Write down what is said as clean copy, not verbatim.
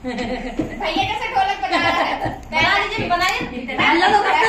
भैया जैसे ढोलक बजा रहा है। बनाइए लोगों का